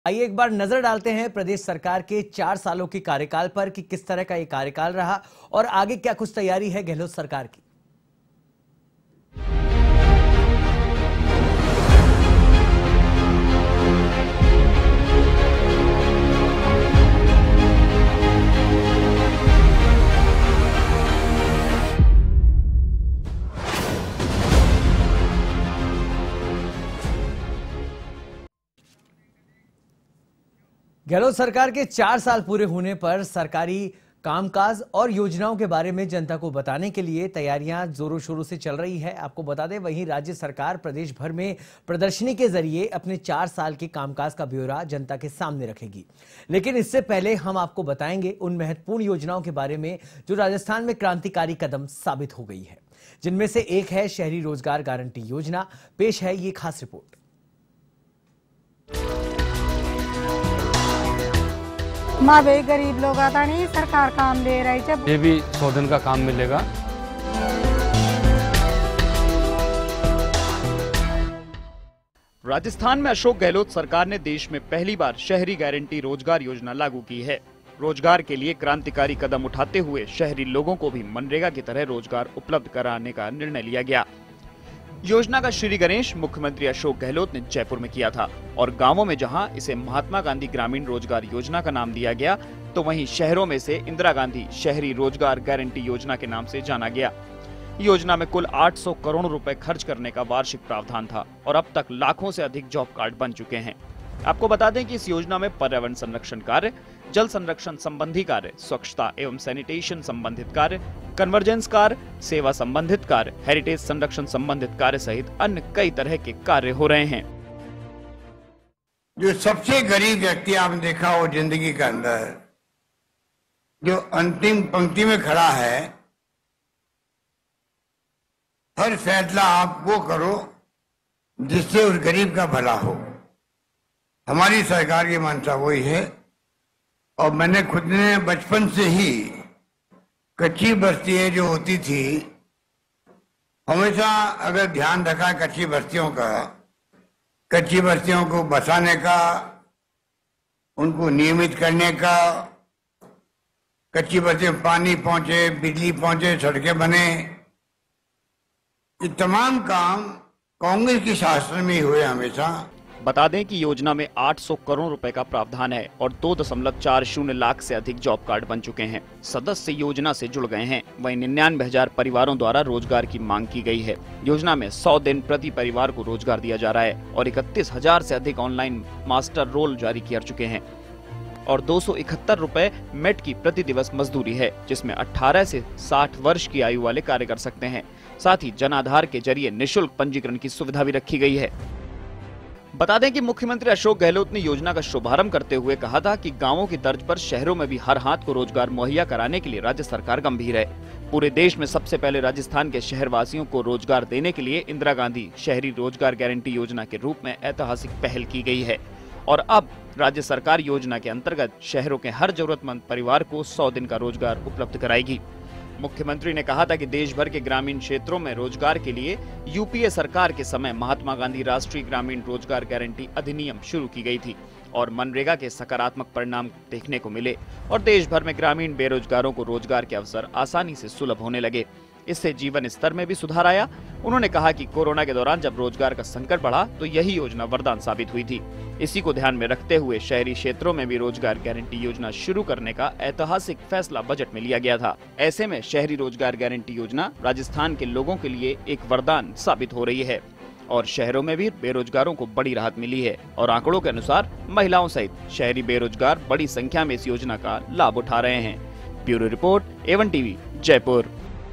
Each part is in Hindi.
आइए एक बार नजर डालते हैं प्रदेश सरकार के 4 सालों के कार्यकाल पर कि किस तरह का ये कार्यकाल रहा और आगे क्या कुछ तैयारी है गहलोत सरकार की। गहलोत सरकार के 4 साल पूरे होने पर सरकारी कामकाज और योजनाओं के बारे में जनता को बताने के लिए तैयारियां जोरों शोरों से चल रही है। आपको बता दें, वहीं राज्य सरकार प्रदेश भर में प्रदर्शनी के जरिए अपने 4 साल के कामकाज का ब्यौरा जनता के सामने रखेगी। लेकिन इससे पहले हम आपको बताएंगे उन महत्वपूर्ण योजनाओं के बारे में जो राजस्थान में क्रांतिकारी कदम साबित हो गई है, जिनमें से एक है शहरी रोजगार गारंटी योजना। पेश है ये खास रिपोर्ट। माँ भाई गरीब लोग आता नहीं, सरकार काम दे रही है। ये भी 100 दिन का काम मिलेगा। राजस्थान में अशोक गहलोत सरकार ने देश में पहली बार शहरी गारंटी रोजगार योजना लागू की है। रोजगार के लिए क्रांतिकारी कदम उठाते हुए शहरी लोगों को भी मनरेगा की तरह रोजगार उपलब्ध कराने का निर्णय लिया गया। योजना का श्री गणेश मुख्यमंत्री अशोक गहलोत ने जयपुर में किया था और गांवों में जहां इसे महात्मा गांधी ग्रामीण रोजगार योजना का नाम दिया गया, तो वहीं शहरों में से इंदिरा गांधी शहरी रोजगार गारंटी योजना के नाम से जाना गया। योजना में कुल 800 करोड़ रुपए खर्च करने का वार्षिक प्रावधान था और अब तक लाखों से अधिक जॉब कार्ड बन चुके हैं। आपको बता दें कि इस योजना में पर्यावरण संरक्षण कार्य, जल संरक्षण संबंधी कार्य, स्वच्छता एवं सैनिटेशन संबंधित कार्य, कन्वर्जेंस कार्य, सेवा संबंधित कार्य, हेरिटेज संरक्षण संबंधित कार्य सहित अन्य कई तरह के कार्य हो रहे हैं। जो सबसे गरीब व्यक्ति आपने देखा हो जिंदगी के अंदर, जो अंतिम पंक्ति में खड़ा है, हर फैसला आप वो करो जिससे उस गरीब का भला हो। हमारी सरकार की मंशा वही है और मैंने खुद ने बचपन से ही कच्ची बस्तियां जो होती थी, हमेशा अगर ध्यान रखा कच्ची बस्तियों का, कच्ची बस्तियों को बसाने का, उनको नियमित करने का, कच्ची बस्तियों में पानी पहुंचे, बिजली पहुंचे, सड़कें बने, ये तमाम काम कांग्रेस के शासन में ही हुए हमेशा। बता दें कि योजना में 800 करोड़ रुपए का प्रावधान है और 2.40 लाख से अधिक जॉब कार्ड बन चुके हैं। सदस्य योजना से जुड़ गए हैं। वहीं 99,000 परिवारों द्वारा रोजगार की मांग की गई है। योजना में 100 दिन प्रति परिवार को रोजगार दिया जा रहा है और 31,000 से अधिक ऑनलाइन मास्टर रोल जारी कर चुके हैं और 271 रुपए मेट की प्रति दिवस मजदूरी है, जिसमें 18 से 60 वर्ष की आयु वाले कार्य कर सकते हैं। साथ ही जन आधार के जरिए निःशुल्क पंजीकरण की सुविधा भी रखी गई है। बता दें कि मुख्यमंत्री अशोक गहलोत ने योजना का शुभारंभ करते हुए कहा था कि गांवों की तर्ज पर शहरों में भी हर हाथ को रोजगार मुहैया कराने के लिए राज्य सरकार गंभीर है। पूरे देश में सबसे पहले राजस्थान के शहरवासियों को रोजगार देने के लिए इंदिरा गांधी शहरी रोजगार गारंटी योजना के रूप में ऐतिहासिक पहल की गई है और अब राज्य सरकार योजना के अंतर्गत शहरों के हर जरूरतमंद परिवार को 100 दिन का रोजगार उपलब्ध कराएगी। मुख्यमंत्री ने कहा था कि देश भर के ग्रामीण क्षेत्रों में रोजगार के लिए यूपीए सरकार के समय महात्मा गांधी राष्ट्रीय ग्रामीण रोजगार गारंटी अधिनियम शुरू की गई थी और मनरेगा के सकारात्मक परिणाम देखने को मिले और देश भर में ग्रामीण बेरोजगारों को रोजगार के अवसर आसानी से सुलभ होने लगे। इससे जीवन स्तर में भी सुधार आया। उन्होंने कहा कि कोरोना के दौरान जब रोजगार का संकट बढ़ा तो यही योजना वरदान साबित हुई थी। इसी को ध्यान में रखते हुए शहरी क्षेत्रों में भी रोजगार गारंटी योजना शुरू करने का ऐतिहासिक फैसला बजट में लिया गया था। ऐसे में शहरी रोजगार गारंटी योजना राजस्थान के लोगों के लिए एक वरदान साबित हो रही है और शहरों में भी बेरोजगारों को बड़ी राहत मिली है और आंकड़ों के अनुसार महिलाओं सहित शहरी बेरोजगार बड़ी संख्या में इस योजना का लाभ उठा रहे हैं। Bureau report, A1 TV, Jaipur.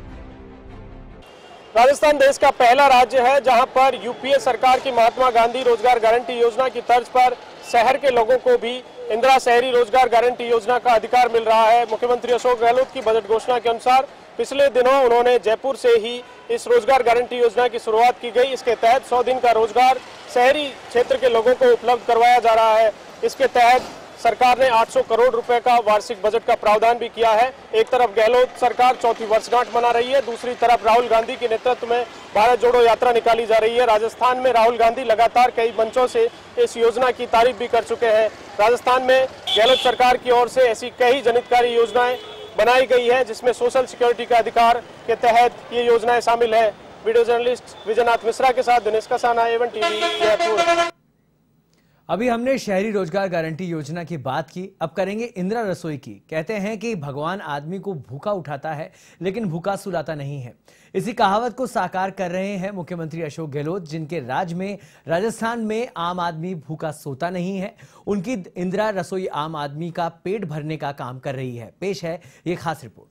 Rajasthan देश का पहला राज्य है जहां पर यूपीए सरकार की महात्मा गांधी रोजगार गारंटी योजना की तर्ज पर शहर के लोगों को भी इंदिरा शहरी रोजगार गारंटी योजना का अधिकार मिल रहा है। मुख्यमंत्री अशोक गहलोत की बजट घोषणा के अनुसार पिछले दिनों उन्होंने जयपुर से ही इस रोजगार गारंटी योजना की शुरुआत की गई। इसके तहत 100 दिन का रोजगार शहरी क्षेत्र के लोगों को उपलब्ध करवाया जा रहा है। इसके तहत सरकार ने 800 करोड़ रुपए का वार्षिक बजट का प्रावधान भी किया है। एक तरफ गहलोत सरकार चौथी वर्षगांठ मना रही है, दूसरी तरफ राहुल गांधी के नेतृत्व में भारत जोड़ो यात्रा निकाली जा रही है। राजस्थान में राहुल गांधी लगातार कई मंचों से इस योजना की तारीफ भी कर चुके हैं। राजस्थान में गहलोत सरकार की ओर से ऐसी कई जनहितकारी योजनाएं बनाई गई है जिसमें सोशल सिक्योरिटी का अधिकार के तहत ये योजनाएं शामिल है। वीडियो जर्नलिस्ट विजयनाथ मिश्रा के साथ दिनेश कसाना, A1 टीवी, जयपुर। अभी हमने शहरी रोजगार गारंटी योजना की बात की, अब करेंगे इंदिरा रसोई की। कहते हैं कि भगवान आदमी को भूखा उठाता है लेकिन भूखा सुलाता नहीं है। इसी कहावत को साकार कर रहे हैं मुख्यमंत्री अशोक गहलोत, जिनके राज में राजस्थान में आम आदमी भूखा सोता नहीं है। उनकी इंदिरा रसोई आम आदमी का पेट भरने का काम कर रही है। पेश है ये खास रिपोर्ट।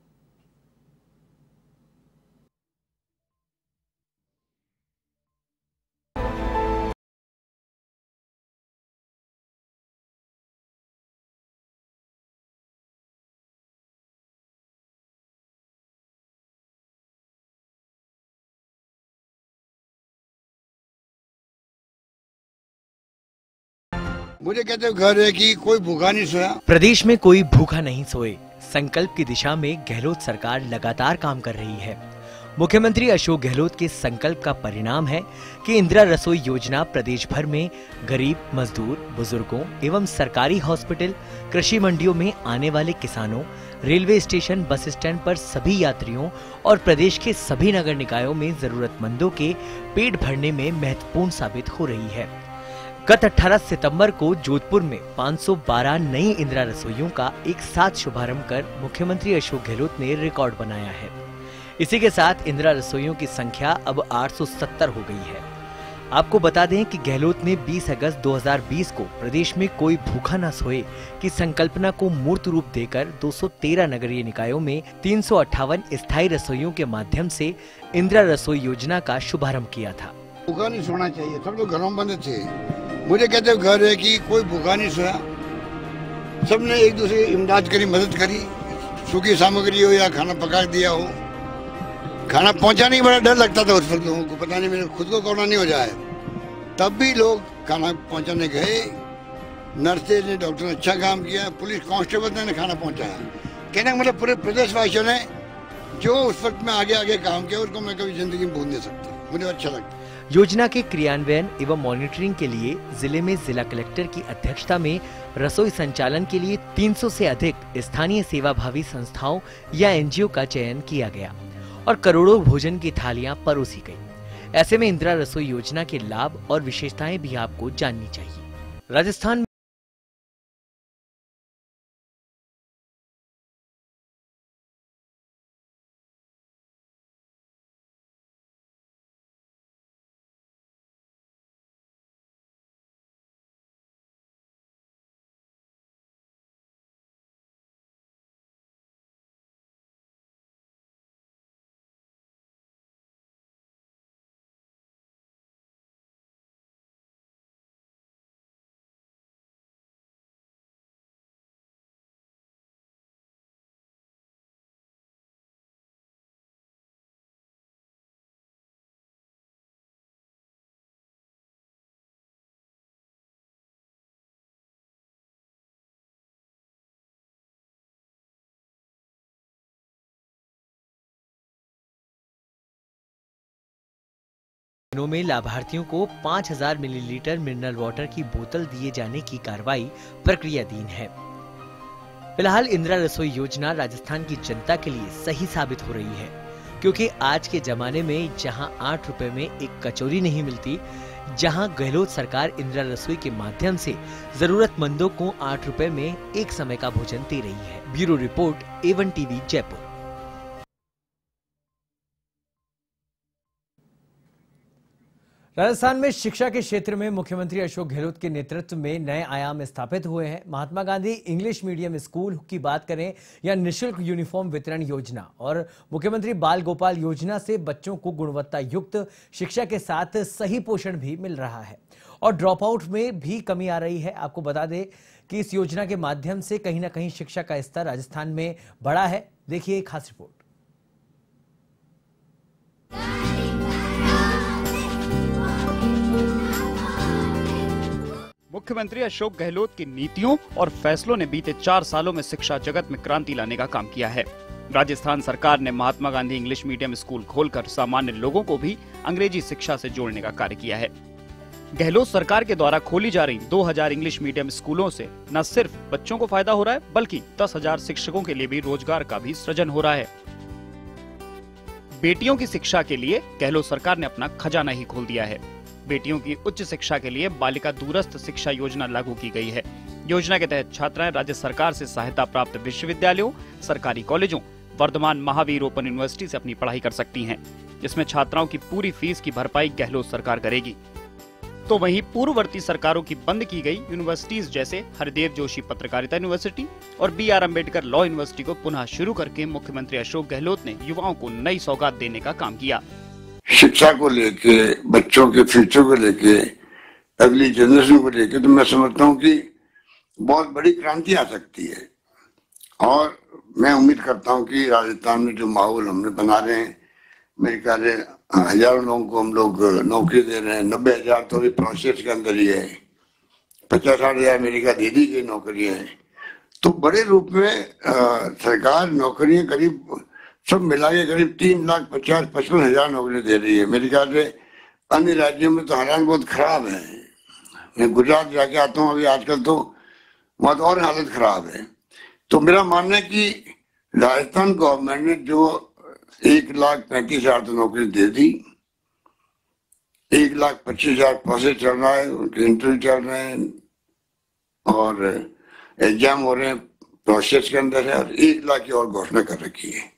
मुझे कहते हो घर है कि कोई भूखा नहीं सोया। प्रदेश में कोई भूखा नहीं सोए, संकल्प की दिशा में गहलोत सरकार लगातार काम कर रही है। मुख्यमंत्री अशोक गहलोत के संकल्प का परिणाम है कि इंदिरा रसोई योजना प्रदेश भर में गरीब, मजदूर, बुजुर्गों एवं सरकारी हॉस्पिटल, कृषि मंडियों में आने वाले किसानों, रेलवे स्टेशन, बस स्टैंड पर सभी यात्रियों और प्रदेश के सभी नगर निकायों में जरूरतमंदों के पेट भरने में महत्वपूर्ण साबित हो रही है। गत 18 सितंबर को जोधपुर में 512 नई इंदिरा रसोइयों का एक साथ शुभारंभ कर मुख्यमंत्री अशोक गहलोत ने रिकॉर्ड बनाया है। इसी के साथ इंदिरा रसोइयों की संख्या अब 870 हो गई है। आपको बता दें कि गहलोत ने 20 अगस्त 2020 को प्रदेश में कोई भूखा न सोए की संकल्पना को मूर्त रूप देकर 213 नगरीय निकायों में 358 स्थायी रसोइयों के माध्यम से इंदिरा रसोई योजना का शुभारंभ किया था। भूखा नहीं सोना चाहिए, सब लोग घरों में बंद थे। मुझे कहते हो घर है कि कोई भूखा नहीं सोया। सबने एक दूसरे की इमदाद करी, मदद करी, सूखी सामग्री हो या खाना पका दिया हो। खाना पहुंचाने की बड़ा डर लगता था उस वक्त लोगों को, पता नहीं मेरे खुद को कोरोना नहीं हो जाए। तब भी लोग खाना पहुंचाने गए, नर्सेज ने, डॉक्टर ने अच्छा काम किया, पुलिस कांस्टेबल ने खाना पहुंचाया। कहने का मतलब पूरे प्रदेशवासियों ने जो उस वक्त में आगे आगे काम किया उसको मैं कभी जिंदगी में भूल नहीं सकता। मुझे अच्छा लगता। योजना के क्रियान्वयन एवं मॉनिटरिंग के लिए जिले में जिला कलेक्टर की अध्यक्षता में रसोई संचालन के लिए 300 से अधिक स्थानीय सेवाभावी संस्थाओं या एनजीओ का चयन किया गया और करोड़ों भोजन की थालियां परोसी गई। ऐसे में इंदिरा रसोई योजना के लाभ और विशेषताएं भी आपको जाननी चाहिए। राजस्थान दिनों में लाभार्थियों को 5000 मिलीलीटर मिनरल वाटर की बोतल दिए जाने की कार्रवाई प्रक्रियाधीन है। फिलहाल इंदिरा रसोई योजना राजस्थान की जनता के लिए सही साबित हो रही है, क्योंकि आज के जमाने में जहां 8 रुपए में एक कचौरी नहीं मिलती, जहां गहलोत सरकार इंदिरा रसोई के माध्यम से जरूरतमंदों को 8 रुपए में एक समय का भोजन दे रही है। Bureau report, A1 TV, Jaipur. Rajasthan में शिक्षा के क्षेत्र में मुख्यमंत्री अशोक गहलोत के नेतृत्व में नए आयाम स्थापित हुए हैं। Mahatma Gandhi English medium school की बात करें या निःशुल्क यूनिफॉर्म वितरण योजना और मुख्यमंत्री बाल गोपाल योजना से बच्चों को गुणवत्ता युक्त शिक्षा के साथ सही पोषण भी मिल रहा है और ड्रॉप आउट में भी कमी आ रही है। आपको बता दें कि इस योजना के माध्यम से कहीं ना कहीं शिक्षा का स्तर राजस्थान में बढ़ा है। देखिए एक खास रिपोर्ट। मुख्यमंत्री अशोक गहलोत की नीतियों और फैसलों ने बीते 4 सालों में शिक्षा जगत में क्रांति लाने का काम किया है। राजस्थान सरकार ने Mahatma Gandhi English medium school खोलकर सामान्य लोगों को भी अंग्रेजी शिक्षा से जोड़ने का कार्य किया है। गहलोत सरकार के द्वारा खोली जा रही 2000 इंग्लिश मीडियम स्कूलों से न सिर्फ बच्चों को फायदा हो रहा है, बल्कि 10,000 शिक्षकों के लिए भी रोजगार का भी सृजन हो रहा है। बेटियों की शिक्षा के लिए गहलोत सरकार ने अपना खजाना ही खोल दिया है। बेटियों की उच्च शिक्षा के लिए बालिका दूरस्थ शिक्षा योजना लागू की गई है। योजना के तहत छात्राएं राज्य सरकार से सहायता प्राप्त विश्वविद्यालयों, सरकारी कॉलेजों, वर्धमान महावीर ओपन यूनिवर्सिटी से अपनी पढ़ाई कर सकती हैं, जिसमें छात्राओं की पूरी फीस की भरपाई गहलोत सरकार करेगी। तो वहीं पूर्ववर्ती सरकारों की बंद की गई यूनिवर्सिटीज जैसे हरिदेव जोशी पत्रकारिता यूनिवर्सिटी और BR अम्बेडकर लॉ यूनिवर्सिटी को पुनः शुरू करके मुख्यमंत्री अशोक गहलोत ने युवाओं को नई सौगात देने का काम किया। शिक्षा को लेके, बच्चों के फ्यूचर को लेके, अगली जनरेशन को लेके तो मैं समझता हूँ कि बहुत बड़ी क्रांति आ सकती है। और मैं उम्मीद करता हूँ कि राजस्थान में जो माहौल हमने बना रहे हैं, मेरे ख्याल से हजारों लोगों को हम लोग नौकरी दे रहे हैं। 90,000 तो अभी प्रोसेस के अंदर ही है। 50-60 हजार अमेरिका दे दी गई नौकरियां हैं। तो बड़े रूप में सरकार नौकरियां करीब सब मिला के करीब 3,50,55 हजार नौकरियां दे रही है। मेरे ख्याल से अन्य राज्यों में तो हालात बहुत खराब है। मैं गुजरात जाके आता हूँ अभी आजकल, तो वहाँ तो और हालत खराब है। तो मेरा मानना है कि राजस्थान गवर्नमेंट ने जो 1,35,000 तो नौकरी दे दी, 1,25,000 प्रोसेस चल रहा है, उनके इंटरव्यू चल रहे हैं और एग्जाम हो रहे हैं, प्रोसेस के अंदर है, और 1,00,000 की और घोषणा कर रखी है।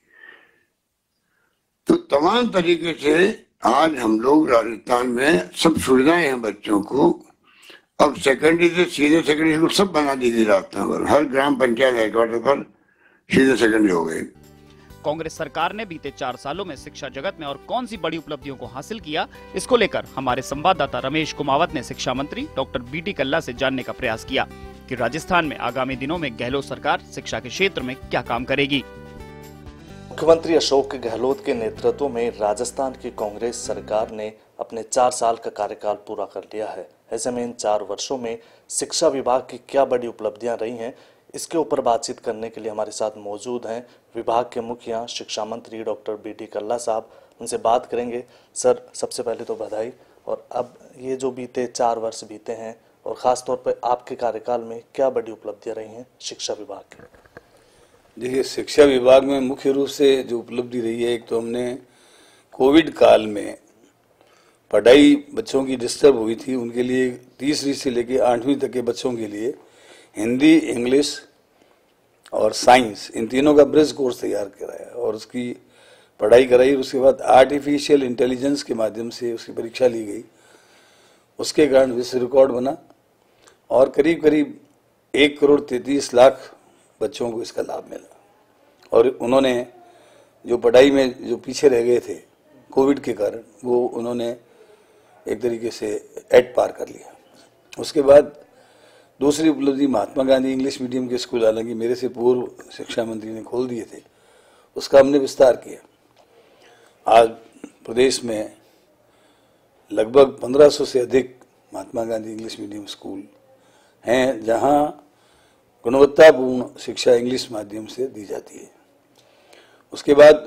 तो तमाम तरीके से आज हम लोग राजस्थान में सब सुविधाएं हैं बच्चों को। अब सेकेंडरी से सीधे सेकेंडरी स्कूल सब बना दी गई राजस्थान पर, हर ग्राम पंचायत हेडक्वार्टर पर सीधे सेकेंडरी हो गए। कांग्रेस सरकार ने बीते 4 सालों में शिक्षा जगत में और कौन सी बड़ी उपलब्धियों को हासिल किया, इसको लेकर हमारे संवाददाता रमेश कुमावत ने शिक्षा मंत्री डॉक्टर BT कल्ला से जानने का प्रयास किया कि राजस्थान में आगामी दिनों में गहलोत सरकार शिक्षा के क्षेत्र में क्या काम करेगी। मुख्यमंत्री अशोक गहलोत के नेतृत्व में राजस्थान की कांग्रेस सरकार ने अपने 4 साल का कार्यकाल पूरा कर लिया है। ऐसे में इन 4 वर्षों में शिक्षा विभाग की क्या बड़ी उपलब्धियां रही हैं, इसके ऊपर बातचीत करने के लिए हमारे साथ मौजूद हैं विभाग के मुखिया शिक्षा मंत्री डॉक्टर BT कल्ला साहब। उनसे बात करेंगे। सर, सबसे पहले तो बधाई। और अब ये जो बीते 4 वर्ष बीते हैं और ख़ास तौर पर आपके कार्यकाल में क्या बड़ी उपलब्धियां रही हैं शिक्षा विभाग की? देखिए, शिक्षा विभाग में मुख्य रूप से जो उपलब्धि रही है, एक तो हमने कोविड काल में पढ़ाई बच्चों की डिस्टर्ब हुई थी, उनके लिए तीसरी से लेकर 8वीं तक के बच्चों के लिए हिंदी, इंग्लिश और साइंस, इन तीनों का ब्रिज कोर्स तैयार कराया और उसकी पढ़ाई कराई। उसके बाद आर्टिफिशियल इंटेलिजेंस के माध्यम से उसकी परीक्षा ली गई। उसके कारण विश्व रिकॉर्ड बना और करीब करीब 1,33,00,000 बच्चों को इसका लाभ मिला। और उन्होंने जो पढ़ाई में जो पीछे रह गए थे कोविड के कारण, वो उन्होंने एक तरीके से एट पार कर लिया। उसके बाद दूसरी उपलब्धि महात्मा गांधी इंग्लिश मीडियम के स्कूल, हालांकि मेरे से पूर्व शिक्षा मंत्री ने खोल दिए थे, उसका हमने विस्तार किया। आज प्रदेश में लगभग 1500 से अधिक Mahatma Gandhi English medium school हैं, जहां गुणवत्तापूर्ण शिक्षा इंग्लिश माध्यम से दी जाती है। उसके बाद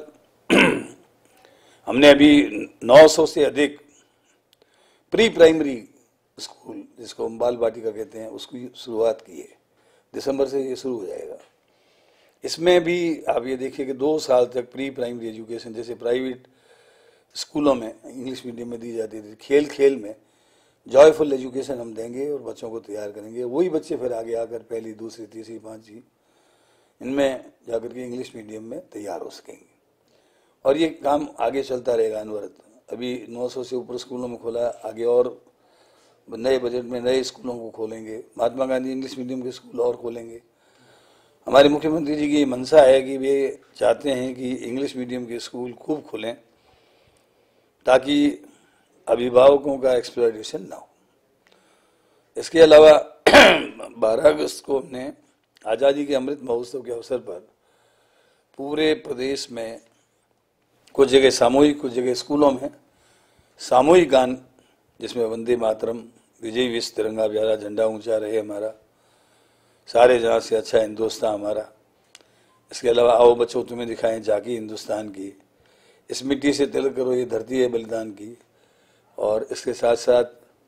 हमने अभी 900 से अधिक प्री प्राइमरी स्कूल, जिसको हम बाल बाटिका कहते हैं, उसकी शुरुआत की है। दिसंबर से ये शुरू हो जाएगा। इसमें भी आप ये देखिए कि 2 साल तक प्री प्राइमरी एजुकेशन जैसे प्राइवेट स्कूलों में इंग्लिश मीडियम में दी जाती थी, खेल खेल में जॉयफुल एजुकेशन हम देंगे और बच्चों को तैयार करेंगे। वही बच्चे फिर आगे आकर पहली, दूसरी, तीसरी, 5वीं इनमें जाकर के इंग्लिश मीडियम में तैयार हो सकेंगे। और ये काम आगे चलता रहेगा अनवरत। अभी 900 से ऊपर स्कूलों में खोला, आगे और नए बजट में नए स्कूलों को खोलेंगे। महात्मा गांधी इंग्लिश मीडियम के स्कूल और खोलेंगे। हमारे मुख्यमंत्री जी की मंशा है कि वे चाहते हैं कि इंग्लिश मीडियम के स्कूल खूब खुलें ताकि अभिभावकों का एक्सप्लॉयटेशन ना हो। इसके अलावा 12 अगस्त को हमने आज़ादी के अमृत महोत्सव के अवसर पर पूरे प्रदेश में कुछ जगह सामूहिक, कुछ जगह स्कूलों में सामूहिक गान, जिसमें वंदे मातरम, विजय विश्व तिरंगा प्यारा झंडा ऊंचा रहे हमारा, सारे जहां से अच्छा हिंदुस्तान हमारा। इसके अलावा आओ बच्चों तुम्हें दिखाएं झांकी हिंदुस्तान की, इस मिट्टी से तिलक करो ये धरती है बलिदान की। और इसके साथ साथ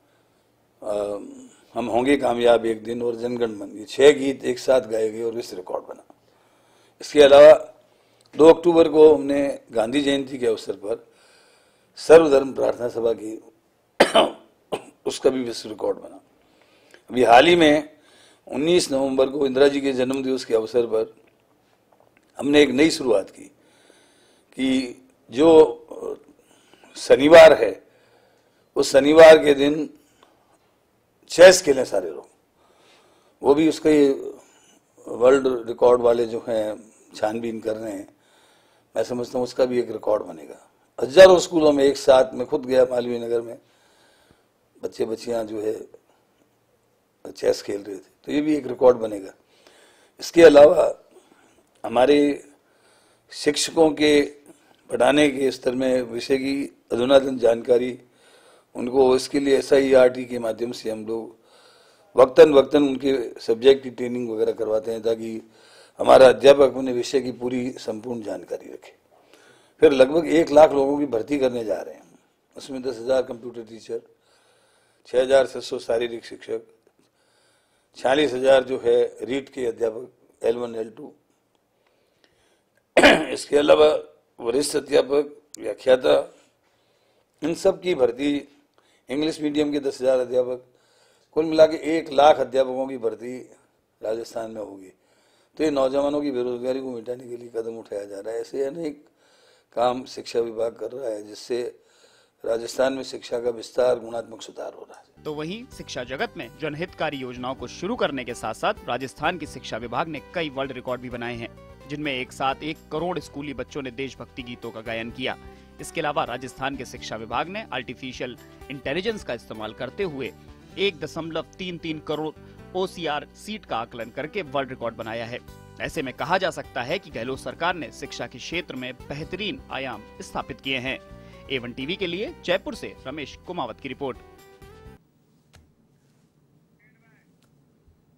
हम होंगे कामयाब एक दिन और जनगण मन, ये 6 गीत एक साथ गाए गए और विश्व रिकॉर्ड बना। इसके अलावा 2 अक्टूबर को हमने गांधी जयंती के अवसर पर सर्वधर्म प्रार्थना सभा की, उसका भी विश्व रिकॉर्ड बना। अभी हाल ही में 19 नवंबर को इंदिरा जी के जन्म दिवस के अवसर पर हमने एक नई शुरुआत की कि जो शनिवार है उस शनिवार के दिन चेस खेलें सारे लोग। वो भी उसका ये वर्ल्ड रिकॉर्ड वाले जो हैं छानबीन कर रहे हैं, मैं समझता हूँ उसका भी एक रिकॉर्ड बनेगा। हजारों स्कूलों में एक साथ, मैं खुद गया मालवीय नगर में, बच्चे बच्चियां जो है चेस खेल रहे थे, तो ये भी एक रिकॉर्ड बनेगा। इसके अलावा हमारे शिक्षकों के पढ़ाने के स्तर में विषय की अधुनातन जानकारी उनको, इसके लिए SIERT के माध्यम से हम लोग वक्तन उनके सब्जेक्ट की ट्रेनिंग वगैरह करवाते हैं ताकि हमारा अध्यापक अपने विषय की पूरी संपूर्ण जानकारी रखे। फिर लगभग 1 लाख लोगों की भर्ती करने जा रहे हैं, उसमें 10,000 कंप्यूटर टीचर, 6,600 शारीरिक शिक्षक, 46,000 जो है रीट के अध्यापक L1 L2, इसके अलावा वरिष्ठ अध्यापक, व्याख्याता, इन सब की भर्ती, इंग्लिश मीडियम के 10,000 अध्यापक, कुल मिला के 1 लाख अध्यापकों की भर्ती राजस्थान में होगी। तो ये नौजवानों की बेरोजगारी को मिटाने के लिए कदम उठाया जा रहा है। ऐसे अनेक काम शिक्षा विभाग कर रहा है जिससे राजस्थान में शिक्षा का विस्तार, गुणात्मक सुधार हो रहा है। तो वहीं शिक्षा जगत में जनहितकारी योजनाओं को शुरू करने के साथ साथ राजस्थान की शिक्षा विभाग ने कई वर्ल्ड रिकॉर्ड भी बनाए हैं, जिनमें एक साथ 1 करोड़ स्कूली बच्चों ने देशभक्ति गीतों का गायन किया। इसके अलावा राजस्थान के शिक्षा विभाग ने आर्टिफिशियल इंटेलिजेंस का इस्तेमाल करते हुए 1.33 करोड़ OCR सीट का आकलन करके वर्ल्ड रिकॉर्ड बनाया है। ऐसे में कहा जा सकता है कि गहलोत सरकार ने शिक्षा के क्षेत्र में बेहतरीन आयाम स्थापित किए हैं। A1 टीवी के लिए जयपुर से रमेश कुमावत की रिपोर्ट।